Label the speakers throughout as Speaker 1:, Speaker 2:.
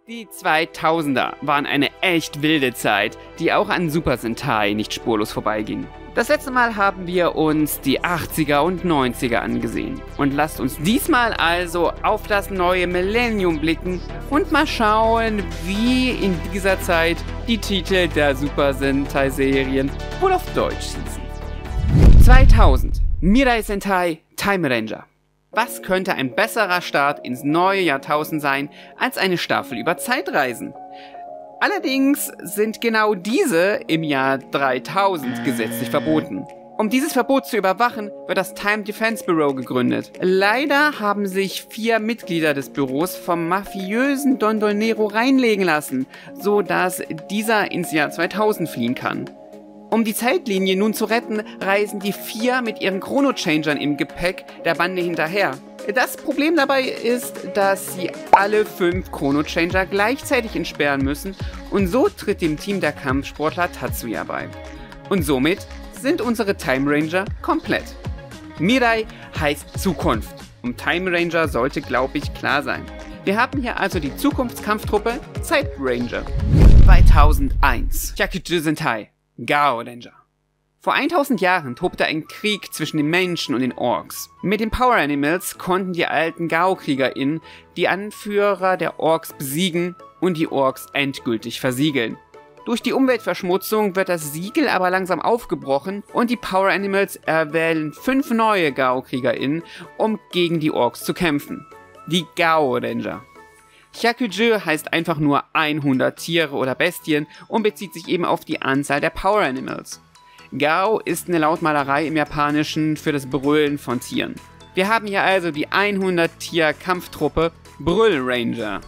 Speaker 1: Die 2000er waren eine echt wilde Zeit, die auch an Super Sentai nicht spurlos vorbeiging. Das letzte Mal haben wir uns die 80er und 90er angesehen. Und lasst uns diesmal also auf das neue Millennium blicken und mal schauen, wie in dieser Zeit die Titel der Super Sentai-Serien wohl auf Deutsch sitzen. 2000. Mirai Sentai Time Ranger. Was könnte ein besserer Start ins neue Jahrtausend sein, als eine Staffel über Zeitreisen? Allerdings sind genau diese im Jahr 3000 gesetzlich verboten. Um dieses Verbot zu überwachen, wird das Time Defense Bureau gegründet. Leider haben sich 4 Mitglieder des Büros vom mafiösen Dondolnero reinlegen lassen, so dass dieser ins Jahr 2000 fliehen kann. Um die Zeitlinie nun zu retten, reisen die 4 mit ihren Chrono-Changern im Gepäck der Bande hinterher. Das Problem dabei ist, dass sie alle 5 Chrono-Changer gleichzeitig entsperren müssen und so tritt dem Team der Kampfsportler Tatsuya bei. Und somit sind unsere Time Ranger komplett. Mirai heißt Zukunft und Time Ranger sollte, glaube ich, klar sein. Wir haben hier also die Zukunftskampftruppe Zeit Ranger. 2001. Hyakuju Sentai Gao Ranger. Vor 1000 Jahren tobte ein Krieg zwischen den Menschen und den Orks. Mit den Power Animals konnten die alten Gao-KriegerInnen die Anführer der Orks besiegen und die Orks endgültig versiegeln. Durch die Umweltverschmutzung wird das Siegel aber langsam aufgebrochen und die Power Animals erwählen 5 neue Gao-KriegerInnen, um gegen die Orks zu kämpfen. Die Gao Ranger. Hyakuju heißt einfach nur 100 Tiere oder Bestien und bezieht sich eben auf die Anzahl der Power Animals. Gao ist eine Lautmalerei im Japanischen für das Brüllen von Tieren. Wir haben hier also die 100-Tier-Kampftruppe Brüll Ranger.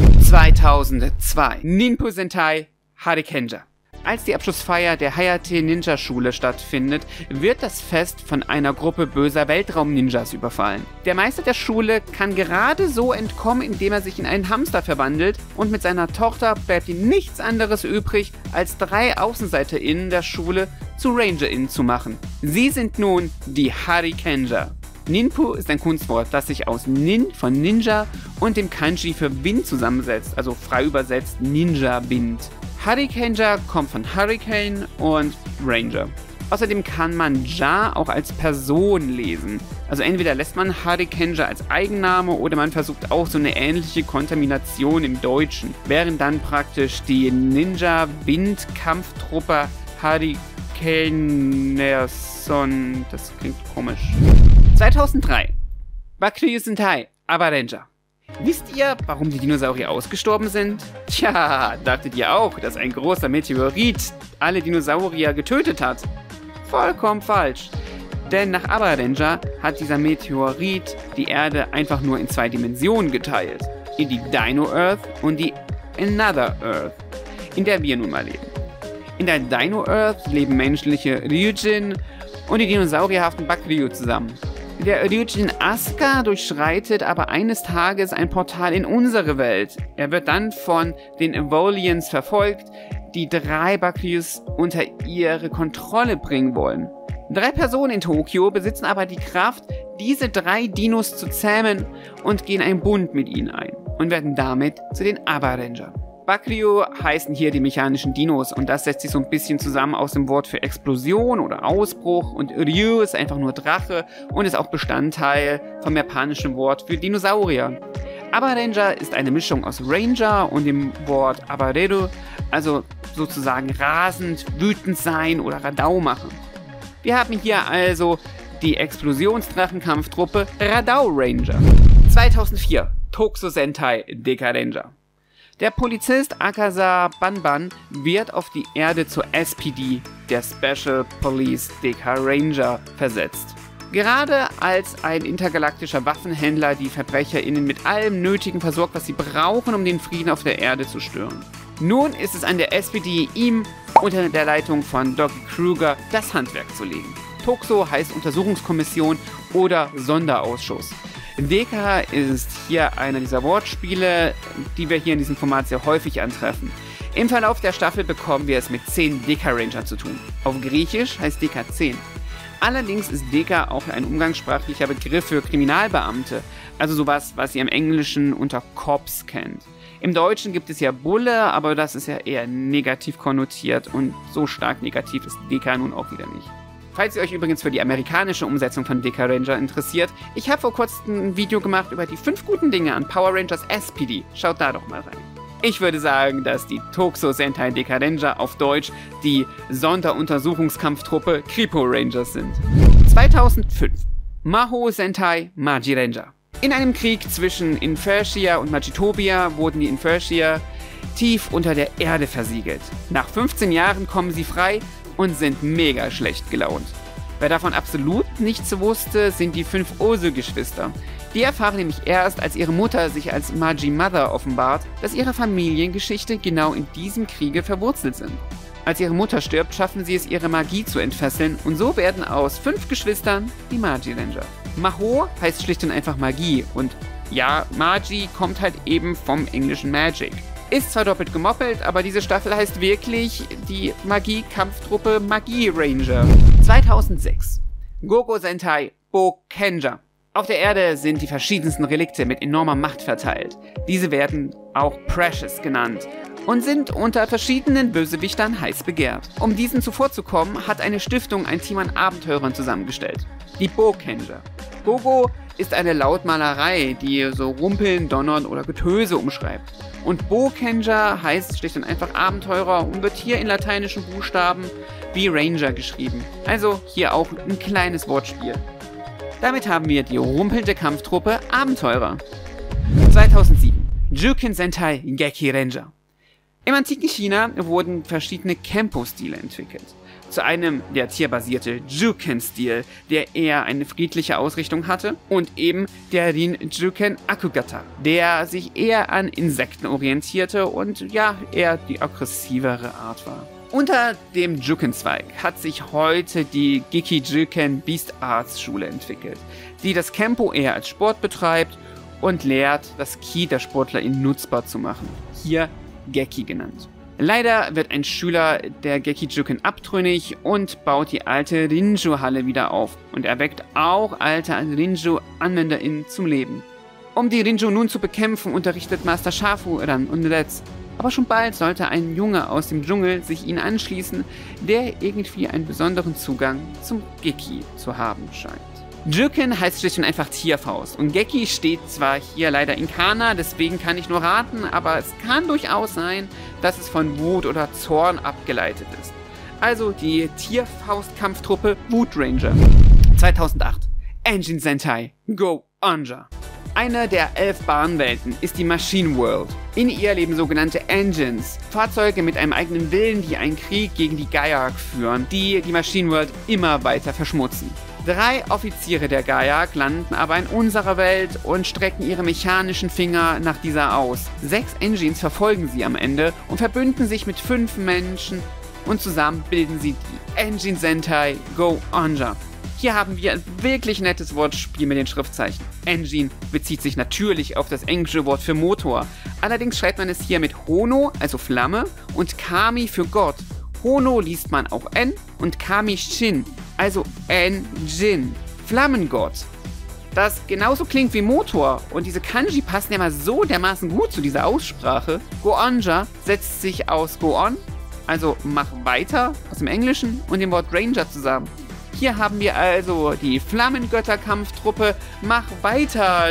Speaker 1: 2002. Ninpu Sentai Harikenja. Als die Abschlussfeier der Hayate Ninja Schule stattfindet, wird das Fest von einer Gruppe böser Weltraum-Ninjas überfallen. Der Meister der Schule kann gerade so entkommen, indem er sich in einen Hamster verwandelt und mit seiner Tochter bleibt ihm nichts anderes übrig, als 3 AußenseiterInnen der Schule zu RangerInnen zu machen. Sie sind nun die Harikenja. Ninpu ist ein Kunstwort, das sich aus Nin von Ninja und dem Kanji für Wind zusammensetzt, also frei übersetzt Ninja-Wind. Harikenja kommt von Hurricane und Ranger. Außerdem kann man Ja auch als Person lesen. Also entweder lässt man Harikenja als Eigenname oder man versucht auch so eine ähnliche Kontamination im Deutschen. Während dann praktisch die Ninja-Wind-Kampftruppe Harikenerson. Das klingt komisch. 2003. Bakuryu Sentai Abaranger. Wisst ihr, warum die Dinosaurier ausgestorben sind? Tja, dachtet ihr auch, dass ein großer Meteorit alle Dinosaurier getötet hat? Vollkommen falsch. Denn nach Abaranger hat dieser Meteorit die Erde einfach nur in 2 Dimensionen geteilt. In die Dino Earth und die Another Earth, in der wir nun mal leben. In der Dino Earth leben menschliche Ryujin und die dinosaurierhaften Bakuryu zusammen. Der Ryujin Asuka durchschreitet aber eines Tages ein Portal in unsere Welt. Er wird dann von den Evolians verfolgt, die 3 Bakuryus unter ihre Kontrolle bringen wollen. 3 Personen in Tokio besitzen aber die Kraft, diese 3 Dinos zu zähmen und gehen einen Bund mit ihnen ein und werden damit zu den Abaranger. Bakuryu heißen hier die mechanischen Dinos und das setzt sich so ein bisschen zusammen aus dem Wort für Explosion oder Ausbruch und Ryu ist einfach nur Drache und ist auch Bestandteil vom japanischen Wort für Dinosaurier. Abaranger ist eine Mischung aus Ranger und dem Wort Abareru, also sozusagen rasend, wütend sein oder Radau machen. Wir haben hier also die Explosionsdrachenkampftruppe Radau Ranger. 2004 Tokuso Sentai Deka Ranger. Der Polizist Akaza Banban wird auf die Erde zur SPD, der Special Police Deka Ranger, versetzt. Gerade als ein intergalaktischer Waffenhändler die VerbrecherInnen mit allem Nötigen versorgt, was sie brauchen, um den Frieden auf der Erde zu stören. Nun ist es an der SPD, ihm unter der Leitung von Doki Kruger das Handwerk zu legen. Tokuso heißt Untersuchungskommission oder Sonderausschuss. Deka ist hier einer dieser Wortspiele, die wir hier in diesem Format sehr häufig antreffen. Im Verlauf der Staffel bekommen wir es mit 10 Deka Ranger zu tun. Auf Griechisch heißt Deka 10. Allerdings ist Deka auch ein umgangssprachlicher Begriff für Kriminalbeamte, also sowas, was ihr im Englischen unter Cops kennt. Im Deutschen gibt es ja Bulle, aber das ist ja eher negativ konnotiert und so stark negativ ist Deka nun auch wieder nicht. Falls ihr euch übrigens für die amerikanische Umsetzung von Deka Ranger interessiert, ich habe vor kurzem ein Video gemacht über die 5 guten Dinge an Power Rangers SPD. Schaut da doch mal rein. Ich würde sagen, dass die Tokusou Sentai Deka Ranger auf Deutsch die Sonderuntersuchungskampftruppe Kripo Rangers sind. 2005 Mahou Sentai Magi Ranger. In einem Krieg zwischen Infertia und Magitopia wurden die Infertia tief unter der Erde versiegelt. Nach 15 Jahren kommen sie frei und sind mega schlecht gelaunt. Wer davon absolut nichts wusste, sind die 5 Osu-Geschwister. Die erfahren nämlich erst, als ihre Mutter sich als Magi Mother offenbart, dass ihre Familiengeschichte genau in diesem Kriege verwurzelt sind. Als ihre Mutter stirbt, schaffen sie es, ihre Magie zu entfesseln und so werden aus 5 Geschwistern die Magi Ranger. Mahou heißt schlicht und einfach Magie und ja, Magi kommt halt eben vom englischen Magic. Ist zwar doppelt gemoppelt, aber diese Staffel heißt wirklich die Magie-Kampftruppe Magie Ranger. 2006 Gogo Sentai Bokenja. Auf der Erde sind die verschiedensten Relikte mit enormer Macht verteilt. Diese werden auch Precious genannt und sind unter verschiedenen Bösewichtern heiß begehrt. Um diesen zuvorzukommen, hat eine Stiftung ein Team an Abenteurern zusammengestellt. Die Bokenja. Gogo ist eine Lautmalerei, die so Rumpeln, Donnern oder Getöse umschreibt. Und Bokenja heißt schlicht und einfach Abenteurer und wird hier in lateinischen Buchstaben wie Ranger geschrieben. Also hier auch ein kleines Wortspiel. Damit haben wir die rumpelnde Kampftruppe Abenteurer. 2007 Juken Sentai Geki Ranger. Im antiken China wurden verschiedene Kempo-Stile entwickelt. Zu einem der tierbasierte Juken-Stil, der eher eine friedliche Ausrichtung hatte, und eben der Rin-Juken Akugata, der sich eher an Insekten orientierte und ja, eher die aggressivere Art war. Unter dem Juken-Zweig hat sich heute die Geki-Juken Beast Arts Schule entwickelt, die das Kempo eher als Sport betreibt und lehrt, das Ki der SportlerInnen nutzbar zu machen. Hier Geki genannt. Leider wird ein Schüler der Geki-Juken abtrünnig und baut die alte Rinju-Halle wieder auf und erweckt auch alte Rinju-AnwenderInnen zum Leben. Um die Rinju nun zu bekämpfen, unterrichtet Master Shafu Ran und Let's. Aber schon bald sollte ein Junge aus dem Dschungel sich ihnen anschließen, der irgendwie einen besonderen Zugang zum Geki zu haben scheint. Juken heißt schlicht und einfach Tierfaust und Geki steht zwar hier leider in Kana, deswegen kann ich nur raten, aber es kann durchaus sein, dass es von Wut oder Zorn abgeleitet ist. Also die Tierfaust-Kampftruppe Wut Ranger. 2008 Engine Sentai Go Anja. Eine der 11 Bahnwelten ist die Machine World. In ihr leben sogenannte Engines, Fahrzeuge mit einem eigenen Willen, die einen Krieg gegen die Gaiark führen, die die Machine World immer weiter verschmutzen. 3 Offiziere der Gaiark landen aber in unserer Welt und strecken ihre mechanischen Finger nach dieser aus. 6 Engines verfolgen sie am Ende und verbünden sich mit 5 Menschen und zusammen bilden sie die Engine Sentai Go Anja. Hier haben wir ein wirklich nettes Wortspiel mit den Schriftzeichen. Engine bezieht sich natürlich auf das englische Wort für Motor. Allerdings schreibt man es hier mit Hono, also Flamme, und Kami für Gott. Hono liest man auch N und Kami Shin, also Engine, Flammengott. Das genauso klingt wie Motor und diese Kanji passen ja mal so dermaßen gut zu dieser Aussprache. Go-Anja setzt sich aus Go-On, also mach weiter, aus dem Englischen, und dem Wort Ranger zusammen. Hier haben wir also die Flammengötter-Kampftruppe Mach weiter,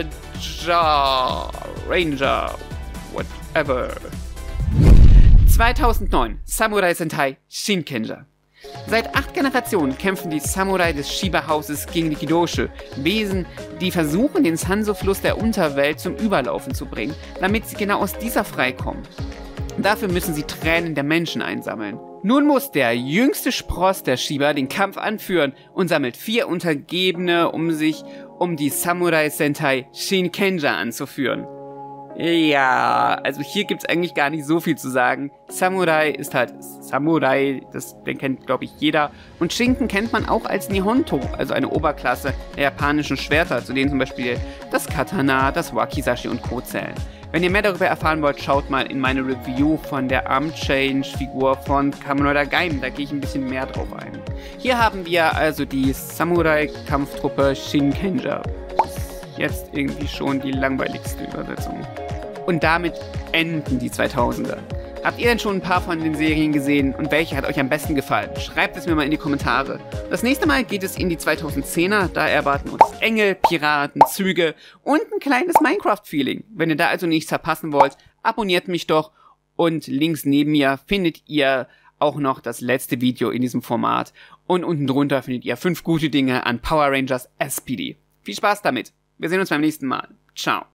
Speaker 1: Ja, Ranger, whatever. 2009 Samurai Sentai Shinkenja. Seit 8 Generationen kämpfen die Samurai des Shiba-Hauses gegen die Kidoshe, Wesen, die versuchen, den Sanso-Fluss der Unterwelt zum Überlaufen zu bringen, damit sie genau aus dieser freikommen. Dafür müssen sie Tränen der Menschen einsammeln. Nun muss der jüngste Spross der Shiba den Kampf anführen und sammelt 4 Untergebene, um sich um die Samurai Sentai Shinkenja anzuführen. Ja, also hier gibt's eigentlich gar nicht so viel zu sagen. Samurai ist halt Samurai, den kennt glaube ich jeder. Und Shinken kennt man auch als Nihonto, also eine Oberklasse der japanischen Schwerter, zu denen zum Beispiel das Katana, das Wakizashi und Co. zählen. Wenn ihr mehr darüber erfahren wollt, schaut mal in meine Review von der Arm-Change-Figur von Kamen Rider Gaim, da gehe ich ein bisschen mehr drauf ein. Hier haben wir also die Samurai-Kampftruppe Shinkenja. Jetzt irgendwie schon die langweiligste Übersetzung.
Speaker 2: Und damit enden die 2000er. Habt ihr denn schon ein paar von den Serien gesehen und welche hat euch am besten gefallen? Schreibt es mir mal in die Kommentare. Das nächste Mal geht es in die 2010er, da erwarten uns Engel, Piraten, Züge und ein kleines Minecraft-Feeling. Wenn ihr da also nichts verpassen wollt, abonniert mich doch und links neben mir findet ihr auch noch das letzte Video in diesem Format und unten drunter findet ihr 5 gute Dinge an Power Rangers SPD. Viel Spaß damit. Wir sehen uns beim nächsten Mal. Ciao.